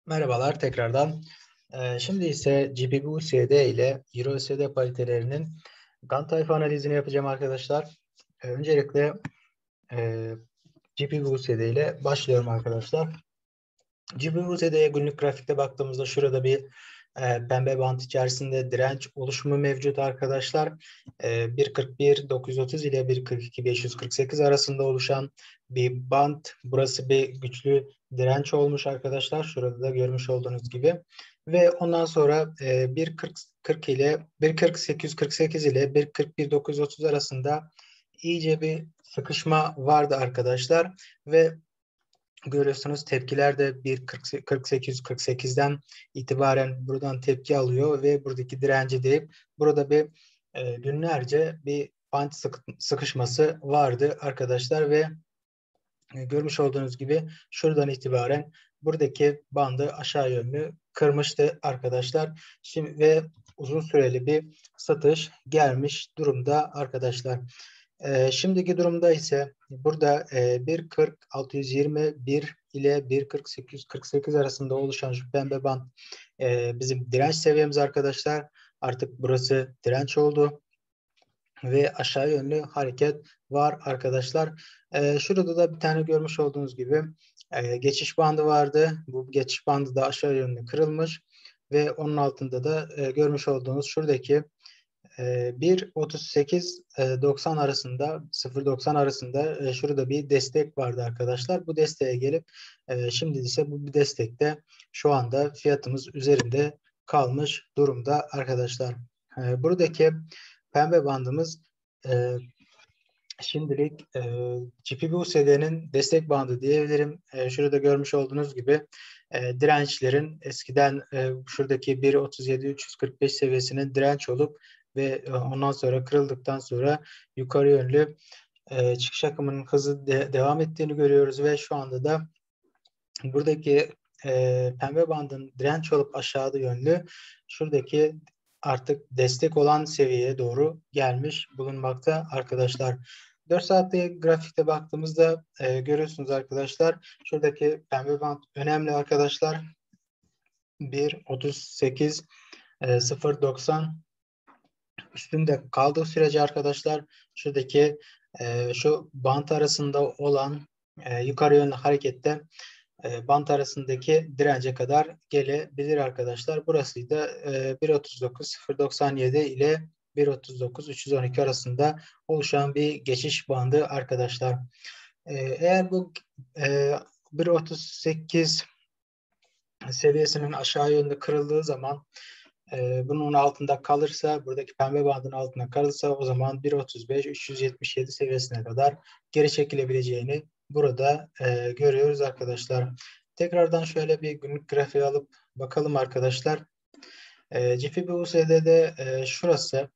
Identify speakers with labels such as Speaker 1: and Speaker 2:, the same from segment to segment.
Speaker 1: Merhabalar tekrardan. Şimdi ise GBP/USD ile EUR/USD paritelerinin GAN tayfa analizini yapacağım arkadaşlar. Öncelikle GBP/USD ile başlıyorum arkadaşlar. GBP/USD'ye günlük grafikte baktığımızda şurada bir pembe bant içerisinde direnç oluşumu mevcut arkadaşlar. 1.41.930 ile 1.42.548 arasında oluşan bir bant. Burası bir güçlü direnç olmuş arkadaşlar. Şurada da görmüş olduğunuz gibi. Ve ondan sonra 1.40 ile 1.48 ile 1.41.930 arasında iyice bir sıkışma vardı arkadaşlar. Ve görüyorsunuz tepkiler de 1.48'den itibaren buradan tepki alıyor ve buradaki direnci deyip burada bir günlerce bir bant sıkışması vardı arkadaşlar ve görmüş olduğunuz gibi şuradan itibaren buradaki bandı aşağı yönlü kırmıştı arkadaşlar. Şimdi ve uzun süreli bir satış gelmiş durumda arkadaşlar. Şimdiki durumda ise burada 1.40.621 ile 1.48 arasında oluşan şu pembe band bizim direnç seviyemiz arkadaşlar. Artık burası direnç oldu ve aşağı yönlü hareket var arkadaşlar. Şurada da bir tane görmüş olduğunuz gibi geçiş bandı vardı. Bu geçiş bandı da aşağı yönlü kırılmış ve onun altında da görmüş olduğunuz şuradaki 1.38.90 arasında 0.90 arasında şurada bir destek vardı arkadaşlar. Bu desteğe gelip şimdi ise bu bir destekte şu anda fiyatımız üzerinde kalmış durumda arkadaşlar. Buradaki pembe bandımız şimdilik GPP/USD'nin destek bandı diyebilirim. Şurada görmüş olduğunuz gibi dirençlerin eskiden şuradaki 1.37.345 seviyesinin direnç olup ve ondan sonra kırıldıktan sonra yukarı yönlü çıkış akımının hızı devam ettiğini görüyoruz ve şu anda da buradaki pembe bandın direnç olup aşağıda yönlü şuradaki artık destek olan seviyeye doğru gelmiş bulunmakta arkadaşlar. 4 saatlik grafikte baktığımızda görüyorsunuz arkadaşlar. Şuradaki pembe band önemli arkadaşlar. 1.38 0.90 üstünde kaldığı sürece arkadaşlar şuradaki şu bant arasında olan yukarı yönlü harekette bant arasındaki dirence kadar gelebilir arkadaşlar. Burası da 1.39.097 ile 1.39.312 arasında oluşan bir geçiş bandı arkadaşlar. Eğer bu 1.38 seviyesinin aşağı yönde kırıldığı zaman bunun altında kalırsa, buradaki pembe bandın altında kalırsa o zaman 1.35-377 seviyesine kadar geri çekilebileceğini burada görüyoruz arkadaşlar. Tekrardan şöyle bir günlük grafiği alıp bakalım arkadaşlar. GPP/USD'de şurası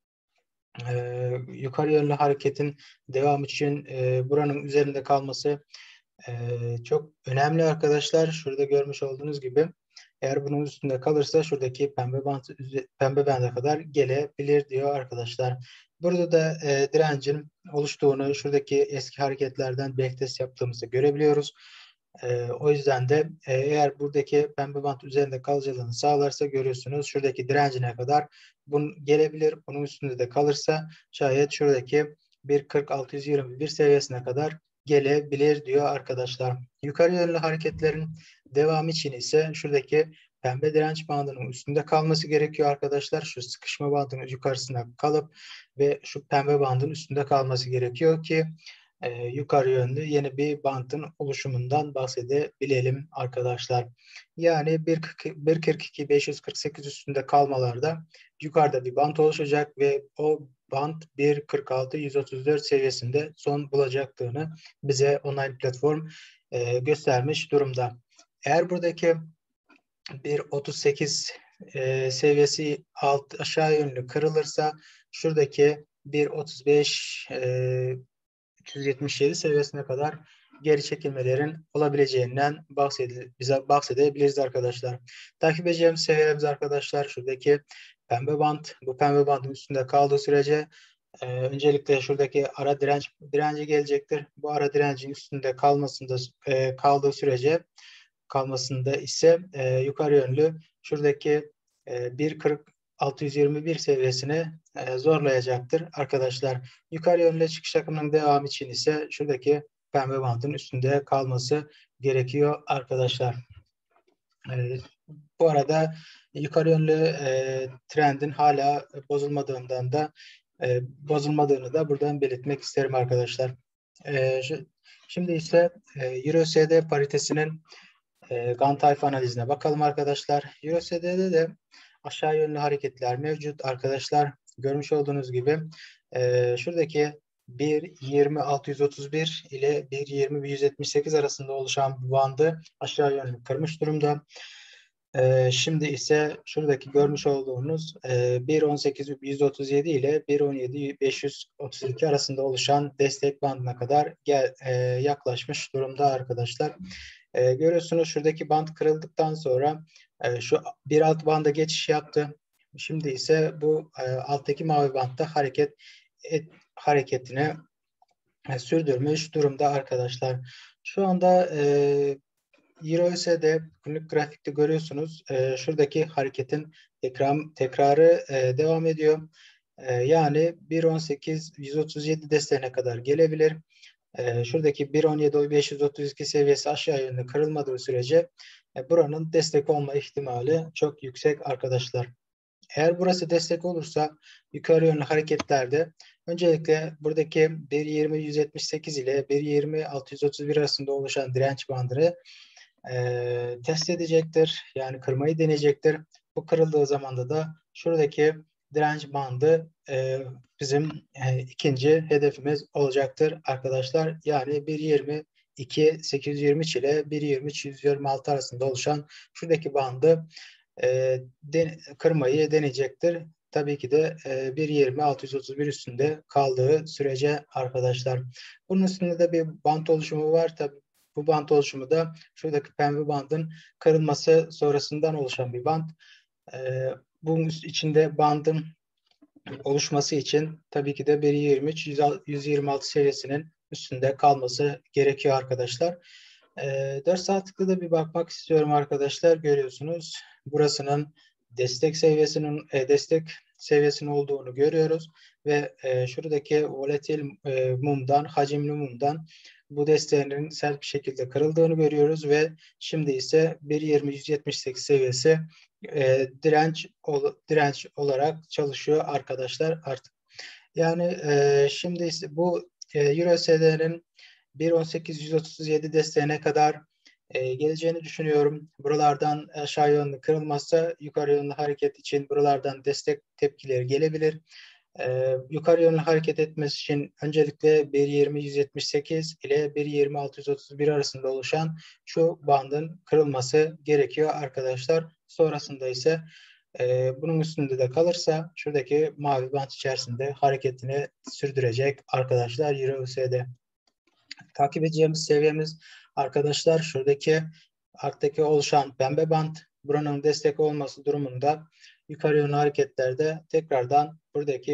Speaker 1: yukarı yönlü hareketin devam için buranın üzerinde kalması çok önemli arkadaşlar. Şurada görmüş olduğunuz gibi eğer bunun üstünde kalırsa şuradaki pembe bande kadar gelebilir diyor arkadaşlar. Burada da direncin oluştuğunu şuradaki eski hareketlerden backtest yaptığımızda görebiliyoruz. O yüzden de eğer buradaki pembe bant üzerinde kalacağını sağlarsa görüyorsunuz şuradaki direncine kadar bunun gelebilir. Bunun üstünde de kalırsa şayet şuradaki 1.40.621 seviyesine kadar gelebilir diyor arkadaşlar. Yukarı yönlü hareketlerin devamı için ise şuradaki pembe direnç bandının üstünde kalması gerekiyor arkadaşlar. Şu sıkışma bandının yukarısına kalıp ve şu pembe bandın üstünde kalması gerekiyor ki yukarı yönlü yeni bir bandın oluşumundan bahsedebilelim arkadaşlar. Yani 1.42.548 üstünde kalmalarda yukarıda bir band oluşacak ve o band 1.46.134 seviyesinde son bulacaktığını bize online platform göstermiş durumda. Eğer buradaki 1.38 seviyesi aşağı yönlü kırılırsa şuradaki 1.35 377 seviyesine kadar geri çekilmelerin olabileceğinden bize bahsedebiliriz arkadaşlar. Takip edeceğimiz seviyelerimiz arkadaşlar şuradaki pembe band. Bu pembe bandın üstünde kaldığı sürece öncelikle şuradaki ara direnci gelecektir. Bu ara direncin üstünde kaldığı sürece kalmasında ise yukarı yönlü şuradaki 1.40.621 seviyesini zorlayacaktır arkadaşlar. Yukarı yönlü çıkış akımının devamı için ise şuradaki pembe bandın üstünde kalması gerekiyor arkadaşlar. Bu arada yukarı yönlü trendin hala bozulmadığını da buradan belirtmek isterim arkadaşlar. Şimdi ise Euro-USD paritesinin Gantt tayfa analizine bakalım arkadaşlar. Euro-USD'de de aşağı yönlü hareketler mevcut arkadaşlar. Görmüş olduğunuz gibi şuradaki 1.20.631 ile 1.20.178 arasında oluşan bir bandı aşağı yönlü kırmış durumda. Şimdi ise şuradaki görmüş olduğunuz 1.18.137 ile 1.17.532 arasında oluşan destek bandına kadar yaklaşmış durumda arkadaşlar. Görüyorsunuz şuradaki band kırıldıktan sonra şu bir alt banda geçiş yaptı. Şimdi ise bu alttaki mavi bantta hareketini sürdürmüş durumda arkadaşlar. Şu anda Euro-USD günlük grafikte görüyorsunuz. Şuradaki hareketin tekrarı devam ediyor. Yani 1.18.137 desteğine kadar gelebilir. Şuradaki 1.17.532 seviyesi aşağı yönlü kırılmadığı sürece buranın destek olma ihtimali çok yüksek arkadaşlar. Eğer burası destek olursa yukarı yönlü hareketlerde öncelikle buradaki 1.20.178 ile 1.20.631 arasında oluşan direnç bandını test edecektir. Yani kırmayı deneyecektir. Bu kırıldığı zamanda da şuradaki direnç bandı bizim ikinci hedefimiz olacaktır arkadaşlar. Yani 1.22.823 ile 1.23.126 arasında oluşan şuradaki bandı kırmayı deneyecektir. Tabii ki de 1.20.631 üstünde kaldığı sürece arkadaşlar. Bunun üstünde de bir bant oluşumu var. Tabii bu bant oluşumu da şuradaki pembe bandın kırılması sonrasından oluşan bir bant. Bunun içinde bandın oluşması için tabii ki de 1.23-126 seviyesinin üstünde kalması gerekiyor arkadaşlar. 4 saatlikte de bir bakmak istiyorum arkadaşlar. Görüyorsunuz burasının destek seviyesinin olduğunu görüyoruz ve şuradaki volatil mumdan, hacimli mumdan bu desteğinin sert bir şekilde kırıldığını görüyoruz ve şimdi ise 1.20-178 seviyesi direnç olarak çalışıyor arkadaşlar artık. Yani şimdi ise bu Euro-USD'nin 1.18.137 desteğine kadar geleceğini düşünüyorum. Buralardan aşağı yönlü kırılmazsa yukarı yönlü hareket için buralardan destek tepkileri gelebilir. Yukarı yönlü hareket etmesi için öncelikle 1.20.178 ile 1.20.631 arasında oluşan şu bandın kırılması gerekiyor arkadaşlar. Sonrasında ise bunun üstünde de kalırsa şuradaki mavi bant içerisinde hareketini sürdürecek arkadaşlar Euro-USD. Takip edeceğimiz seviyemiz arkadaşlar şuradaki alttaki oluşan pembe bant, buranın destek olması durumunda yukarı yönlü hareketlerde tekrardan buradaki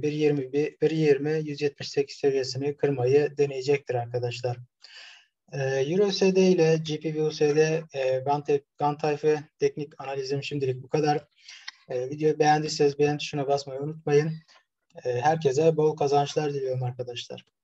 Speaker 1: 1.20-178 seviyesini kırmayı deneyecektir arkadaşlar. Euro-USD ile GBP-USD Gantt tayfa teknik analizim şimdilik bu kadar. Videoyu beğendiyseniz beğen tuşuna basmayı unutmayın. Herkese bol kazançlar diliyorum arkadaşlar.